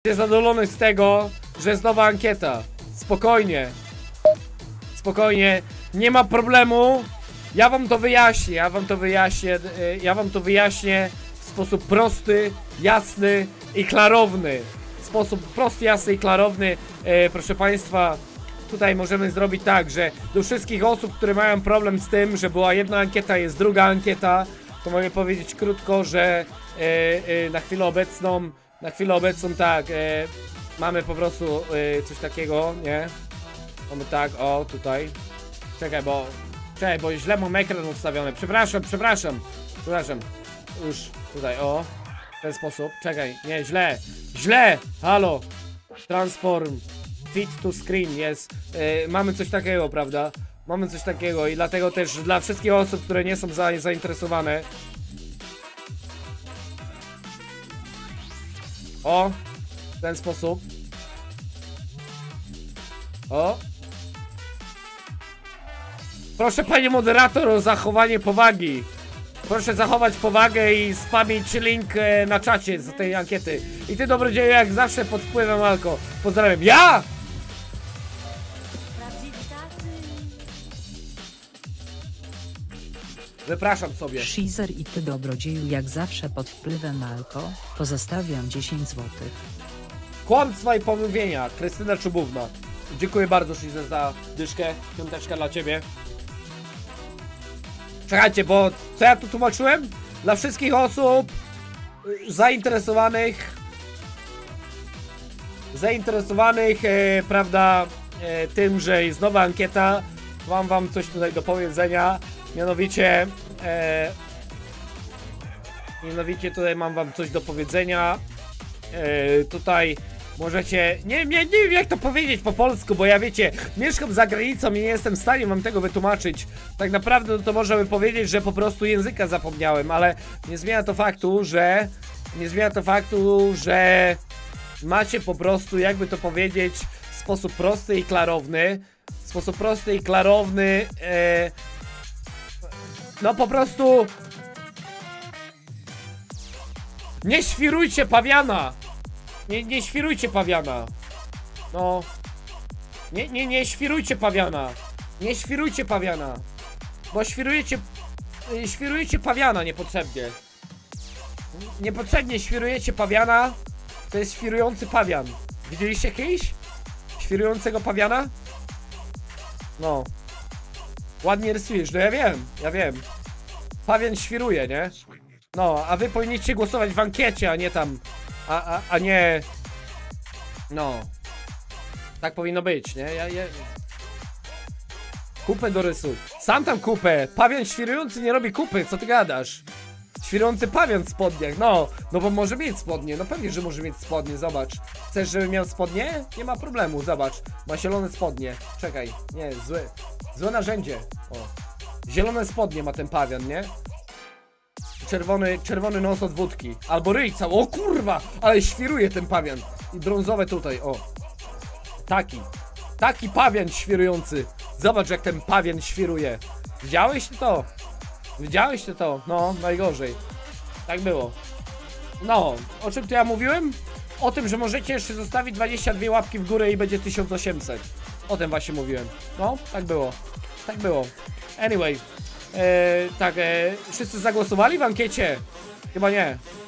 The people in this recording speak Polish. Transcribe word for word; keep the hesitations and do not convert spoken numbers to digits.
Jestem zadowolony z tego, że jest nowa ankieta. Spokojnie. Spokojnie. Nie ma problemu. Ja wam to wyjaśnię. Ja wam to wyjaśnię. Ja wam to wyjaśnię w sposób prosty, jasny i klarowny. W sposób prosty, jasny i klarowny. E, proszę państwa, tutaj możemy zrobić tak, że do wszystkich osób, które mają problem z tym, że była jedna ankieta, jest druga ankieta, to mogę powiedzieć krótko, że e, e, na chwilę obecną Na chwilę obecną tak, e, mamy po prostu e, coś takiego, nie? Mamy tak, o, tutaj. Czekaj, bo... Czekaj, bo źle mam ekran ustawiony. Przepraszam, przepraszam. Przepraszam. Już tutaj, o. W ten sposób. Czekaj, nie, źle. Źle! Halo! Transform. Fit to screen, jest. E, mamy coś takiego, prawda? Mamy coś takiego i dlatego też dla wszystkich osób, które nie są za, zainteresowane. O, w ten sposób. O. Proszę panie moderator o zachowanie powagi. Proszę zachować powagę i spamić link na czacie z tej ankiety. I ty dobrodzieju jak zawsze pod wpływem alko. Pozdrawiam. Ja! Wypraszam sobie. Shizer i ty dobrodzieju jak zawsze pod wpływem alko, pozostawiam dziesięć złotych. Kłamstwa i pomówienia. Krystyna Czubówna. Dziękuję bardzo Shizer za dyszkę. Piąteczka dla ciebie. Czekajcie, bo co ja tu tłumaczyłem? Dla wszystkich osób zainteresowanych zainteresowanych, e, prawda, e, tym, że jest nowa ankieta, mam wam coś tutaj do powiedzenia. Mianowicie e, Mianowicie tutaj mam wam coś do powiedzenia. e, Tutaj możecie, nie, nie, nie wiem jak to powiedzieć po polsku, bo ja wiecie, mieszkam za granicą i nie jestem w stanie wam tego wytłumaczyć. Tak naprawdę no to możemy powiedzieć, że po prostu języka zapomniałem, ale nie zmienia to faktu, że Nie zmienia to faktu, że macie po prostu, jakby to powiedzieć, w sposób prosty i klarowny W sposób prosty i klarowny e, No po prostu nie świrujcie pawiana! Nie, nie świrujcie pawiana! No Nie, nie, nie świrujcie pawiana! Nie świrujcie pawiana! Bo świrujecie Świrujecie pawiana niepotrzebnie. Niepotrzebnie świrujecie pawiana. To jest świrujący pawian. Widzieliście kiedyś? Świrującego pawiana? No. Ładnie rysujesz, no ja wiem, ja wiem. Pawian świruje, nie? No, a wy powinniście głosować w ankiecie, a nie tam A, a, a nie No. Tak powinno być, nie? Ja, ja... Kupę do rysu. Sam tam kupę. Pawian świrujący nie robi kupy, co ty gadasz? Świrujący pawian w spodniach, no. No bo może mieć spodnie, no pewnie, że może mieć spodnie, zobacz. Chcesz, żebym miał spodnie? Nie ma problemu, zobacz. Ma zielone spodnie. Czekaj, nie, złe. Złe narzędzie. O. Zielone spodnie ma ten pawian, nie? Czerwony, czerwony nos od wódki. Albo ryj cały. O kurwa! Ale świruje ten pawian. I brązowe tutaj, o. Taki. Taki pawian świrujący. Zobacz jak ten pawian świruje. Widziałeś to? Widziałeś to? No, najgorzej. Tak było. No, o czym to ja mówiłem? O tym, że możecie jeszcze zostawić dwadzieścia dwie łapki w górę i będzie tysiąc osiemset. O tym właśnie mówiłem. No, tak było. Tak było. Anyway. E, tak, e, wszyscy zagłosowali w ankiecie? Chyba nie.